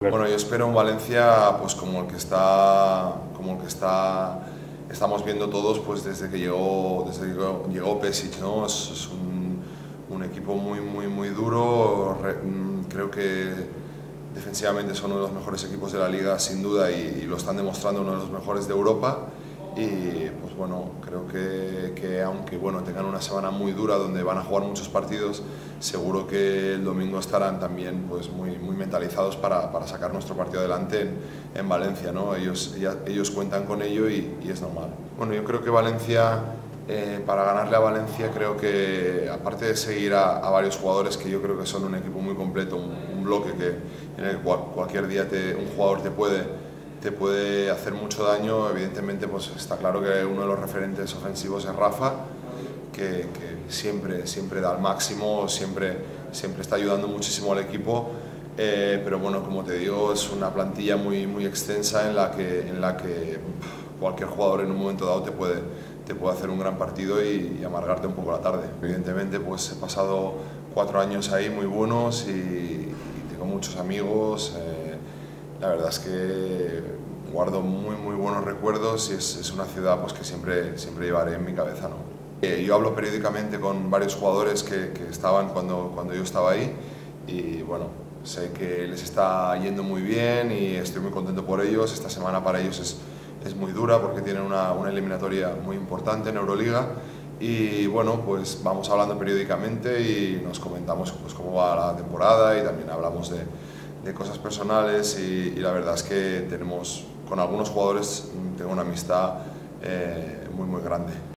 Bueno, yo espero un Valencia pues como el que estamos viendo todos pues desde que llegó Pesic, ¿no? Es un equipo muy duro. Creo que defensivamente son uno de los mejores equipos de la liga sin duda y lo están demostrando, uno de los mejores de Europa. Y pues bueno, creo que aunque bueno, tengan una semana muy dura donde van a jugar muchos partidos, seguro que el domingo estarán también pues muy mentalizados para sacar nuestro partido adelante en Valencia, ¿no? Ellos cuentan con ello y es normal. Bueno, yo creo que Valencia, para ganarle a Valencia, creo que aparte de seguir a varios jugadores que yo creo que son un equipo muy completo, un bloque en el cual cualquier día un jugador te puede hacer mucho daño. Evidentemente pues está claro que uno de los referentes ofensivos es Rafa, que siempre da el máximo, siempre está ayudando muchísimo al equipo, pero bueno, como te digo, es una plantilla muy extensa en la que cualquier jugador en un momento dado te puede hacer un gran partido y amargarte un poco la tarde. Evidentemente pues he pasado 4 años ahí muy buenos y tengo muchos amigos. La verdad es que guardo muy buenos recuerdos y es una ciudad pues, que siempre llevaré en mi cabeza, ¿no? Yo hablo periódicamente con varios jugadores que estaban cuando yo estaba ahí y bueno, sé que les está yendo muy bien y estoy muy contento por ellos. Esta semana para ellos es muy dura porque tienen una eliminatoria muy importante en Euroliga y bueno, pues vamos hablando periódicamente y nos comentamos pues, cómo va la temporada y también hablamos de cosas personales y la verdad es que con algunos jugadores tengo una amistad muy grande.